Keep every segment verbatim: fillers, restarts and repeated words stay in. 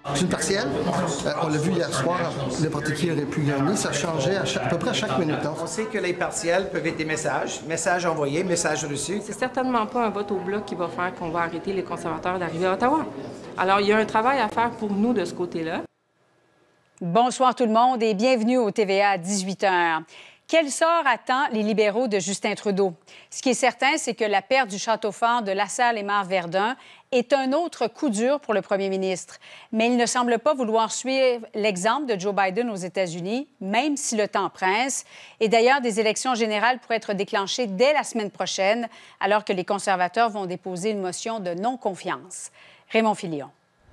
C'est une partielle. Euh, on l'a vu hier soir, n'importe qui aurait pu gagner. Ça changeait à, chaque, à peu près à chaque minute. Hein. On sait que les partiels peuvent être des messages. Messages envoyés, messages reçus. C'est certainement pas un vote au bloc qui va faire qu'on va arrêter les conservateurs d'arriver à Ottawa. Alors, il y a un travail à faire pour nous de ce côté-là. Bonsoir tout le monde et bienvenue au T V A à dix-huit heures. Quel sort attend les libéraux de Justin Trudeau? Ce qui est certain, c'est que la perte du château fort de Lassalle-et-Mare-Verdun est un autre coup dur pour le premier ministre. Mais il ne semble pas vouloir suivre l'exemple de Joe Biden aux États-Unis, même si le temps presse. Et d'ailleurs, des élections générales pourraient être déclenchées dès la semaine prochaine, alors que les conservateurs vont déposer une motion de non-confiance. Raymond Filion.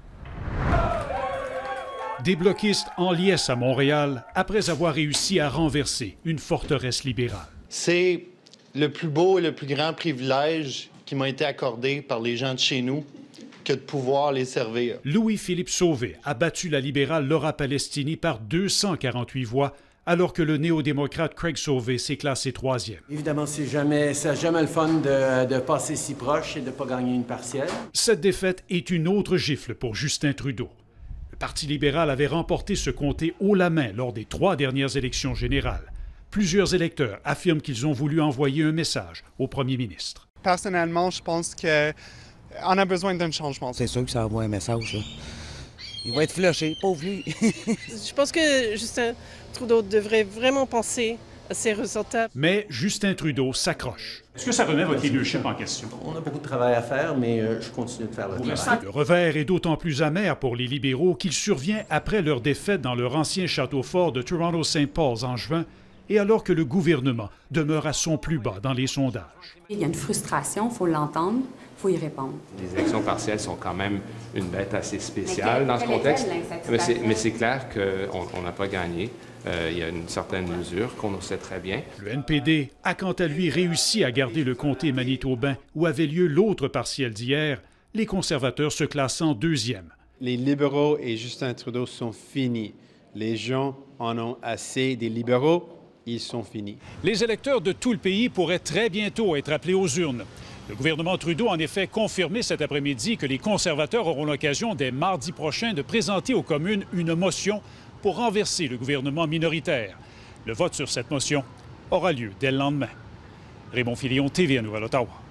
Des bloquistes en liesse à Montréal après avoir réussi à renverser une forteresse libérale. C'est le plus beau et le plus grand privilège qui m'a été accordé par les gens de chez nous que de pouvoir les servir. Louis-Philippe Sauvé a battu la libérale Laura Palestini par deux cent quarante-huit voix, alors que le néo-démocrate Craig Sauvé s'est classé troisième. Évidemment, c'est jamais, c'est jamais le fun de, de passer si proche et de ne pas gagner une partielle. Cette défaite est une autre gifle pour Justin Trudeau. Le Parti libéral avait remporté ce comté haut la main lors des trois dernières élections générales. Plusieurs électeurs affirment qu'ils ont voulu envoyer un message au premier ministre. Personnellement, je pense qu'on a besoin d'un changement. C'est sûr que ça envoie un message, là. Il va être flushé, pauvre lui. Je pense que Justin Trudeau devrait vraiment penser à ses résultats. Mais Justin Trudeau s'accroche. Est-ce que ça remet votre leadership en question? On a beaucoup de travail à faire, mais euh, je continue de faire le travail. Le revers est d'autant plus amer pour les libéraux qu'il survient après leur défaite dans leur ancien château fort de Toronto-Saint Paul's en juin et alors que le gouvernement demeure à son plus bas dans les sondages. Il y a une frustration, il faut l'entendre, il faut y répondre. Les élections partielles sont quand même une bête assez spéciale mais dans ce contexte, mais c'est clair qu'on n'a pas gagné. Euh, il y a une certaine mesure qu'on sait très bien. Le N P D a quant à lui réussi à garder le comté manitobain où avait lieu l'autre partiel d'hier, les conservateurs se classant deuxième. Les libéraux et Justin Trudeau sont finis. Les gens en ont assez des libéraux, ils sont finis. Les électeurs de tout le pays pourraient très bientôt être appelés aux urnes. Le gouvernement Trudeau a en effet confirmé cet après-midi que les conservateurs auront l'occasion dès mardi prochain de présenter aux communes une motion pour renverser le gouvernement minoritaire. Le vote sur cette motion aura lieu dès le lendemain. Raymond Filion, T V A Nouvelle-Ottawa.